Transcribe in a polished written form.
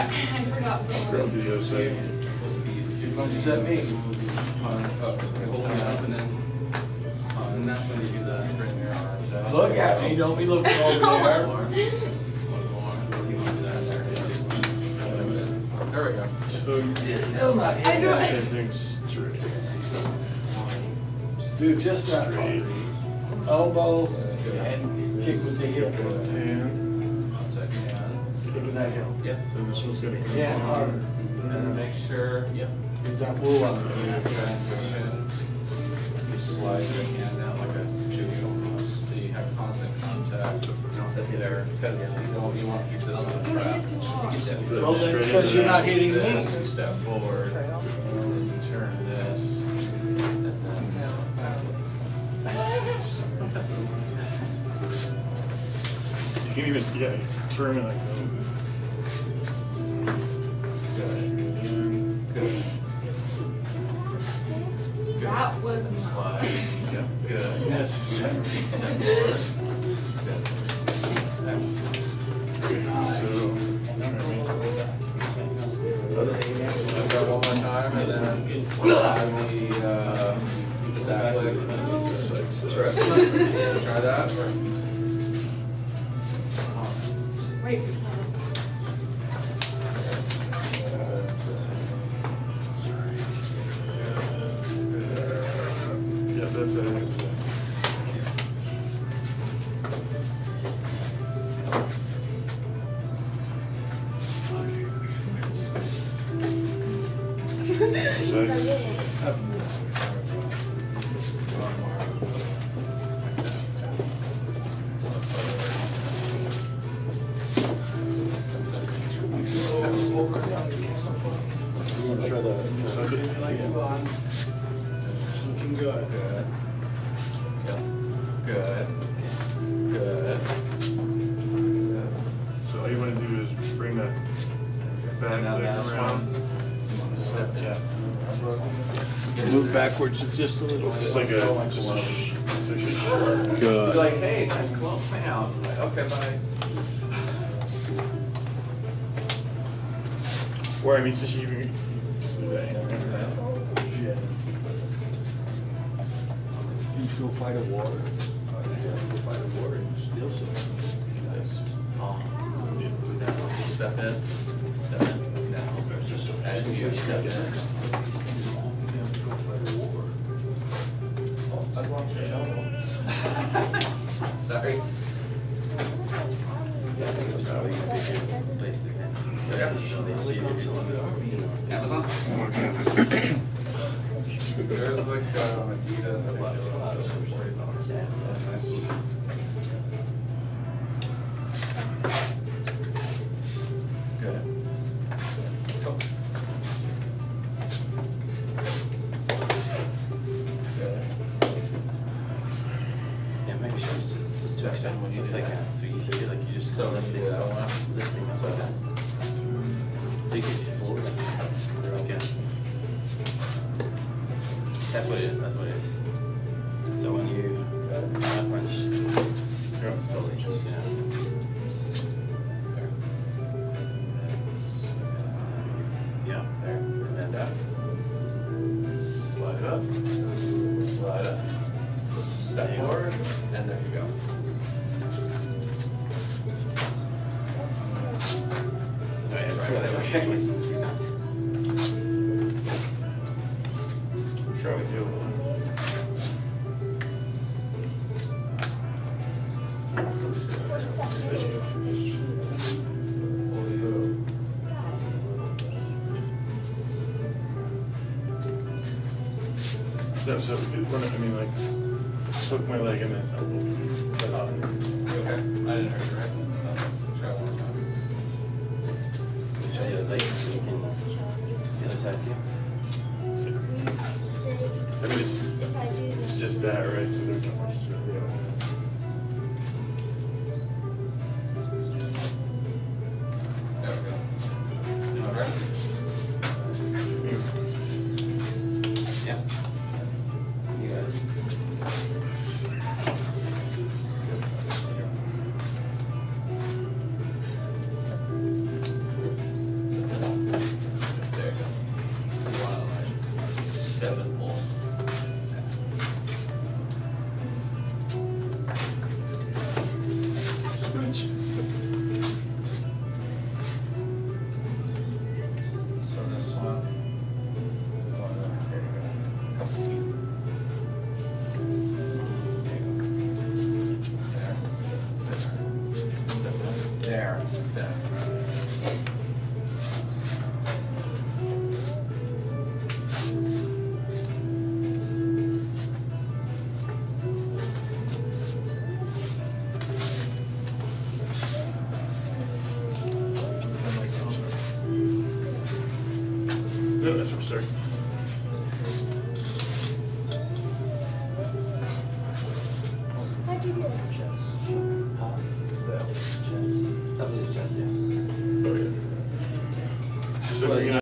forgot. Girl video side. How much does that mean? Holding it up and then, and that's when you do the bring your arms out. Look at me, don't be looking over there. There we go. It's still not hitting. Same thing straight. Dude, just that Straight. elbow and kick with the hip. Tan. Kick with that hip. Yeah. Then this one's gonna come Yeah, harder. And then make sure, yeah. Get that wool up. Transition. You slide your hand out like a chewy almost. So you have constant contact. There, because you want to keep this on the trap. Well, that's because you're not hitting me. You step forward, and then you turn this, and then You can even, yeah, turn it like that. good. That was And slide. Yep, good. Necessary. Step forward. Good. Let's go one more time, and then the back leg. Try that. Wait, Yeah, that's it. Looking good. Good. Yep. Good. Good. So all you want to do is bring that back And now leg that's around. one. Step in. Yeah. Move backwards just a little It's bit. like a, just a it's actually short. You're Good. like, hey, nice close down. Like, okay, bye. Or I mean, since you even just leave that in there. You still fight a war? Fight a war and still Nice. Now, step in. Step in. Now. And you step in. Oh, I blocked your elbow. Sorry. Amazon? There's like Adidas and what else? Nice. Good. Cool. Good. Yeah, make sure it's just Check in when you do that. So you feel like you just So lifting that up, one. lifting up So like that. So you can just forward. Okay. That's what it is. That's what it is. So when you punch, slowly just yeah. There. And up. Slide up. Slide up. Step forward. And there you go. Sorry, okay. Sure with you. Yeah, so run it, I mean, like, hook my leg and then elbow. You okay? I didn't hurt you, right? Try one more time. Show you the leg so you can the other side too. I mean, it's just that, right? So there's not much to it. There we go. All right. Yeah. You got it. No, that's what I'm saying. How'd you do that? Huh? That was chest. That was the chest, yeah. Oh, yeah. So Well, you're gonna